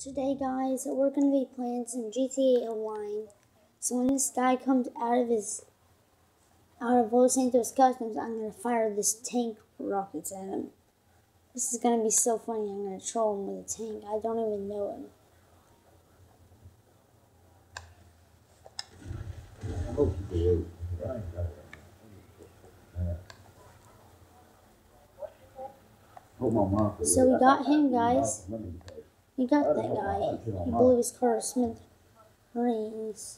Today, guys, we're going to be playing some GTA Online. So when this guy comes out of Los Santos Customs, I'm going to fire this tank rockets at him. This is going to be so funny. I'm going to troll him with a tank. I don't even know him. I hope you do. So we got him, guys. We got that guy. He blew his car to smithereens.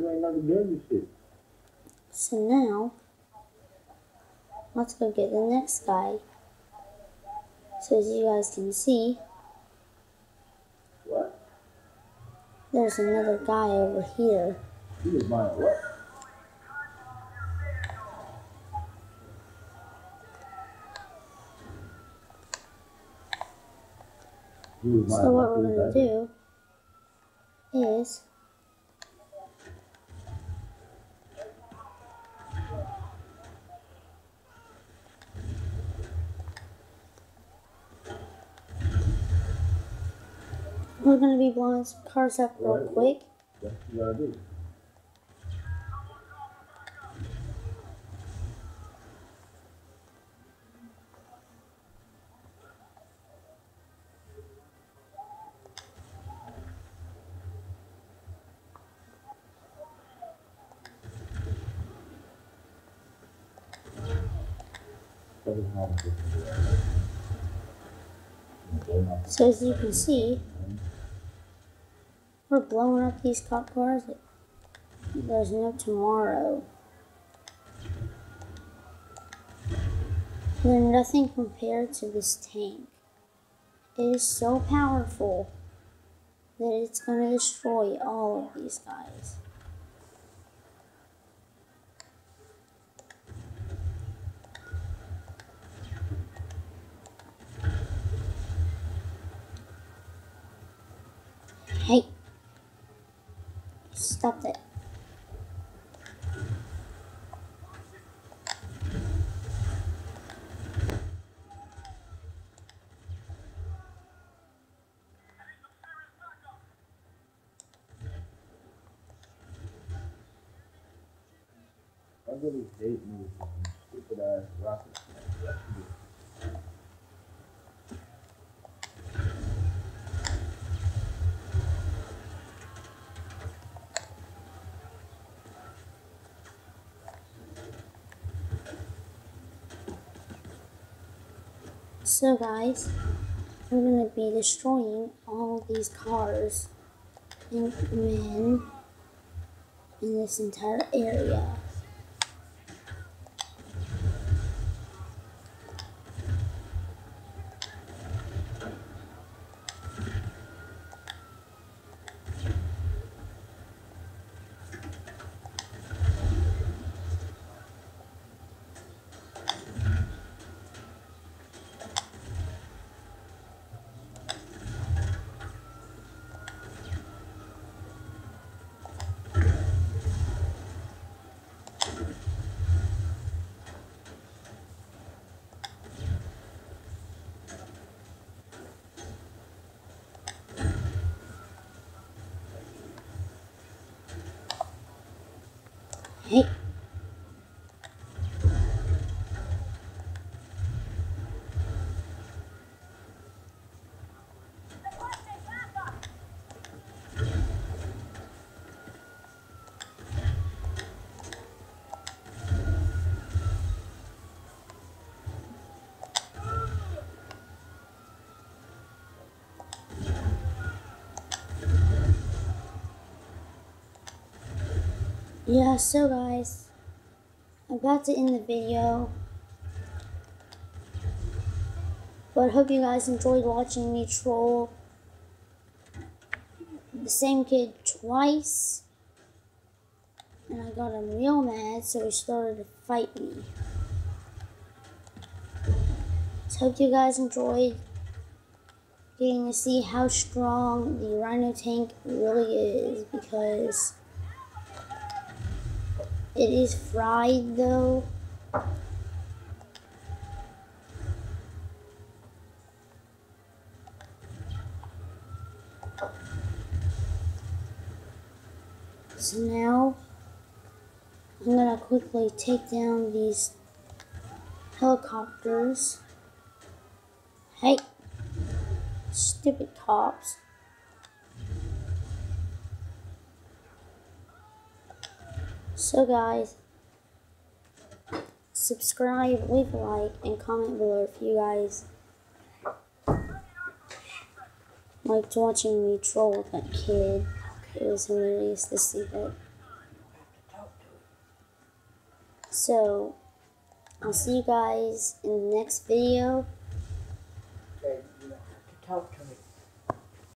So now, let's go get the next guy. So as you guys can see, there's another guy over here. He was buying what? So what we're going to do is we're going to be blowing some cars up real quick. That's what you gotta do. So as you can see, we're blowing up these cop cars. There's no tomorrow. They're nothing compared to this tank. It is so powerful that it's going to destroy all of these guys. Hey, stop that. I really hate me with stupid ass rockets. So guys, we're going to be destroying all of these cars and men in this entire area. Hey. Yeah, so guys, I'm about to end the video, but I hope you guys enjoyed watching me troll the same kid twice, and I got him real mad, so he started to fight me. So hope you guys enjoyed getting to see how strong the Rhino tank really is, because it is fried though. So now I'm gonna quickly take down these helicopters. Hey, stupid cops. So guys, subscribe, leave a like, and comment below if you guys liked watching me troll with that kid. It was hilarious to see that. So, I'll see you guys in the next video. Okay, you don't have to talk to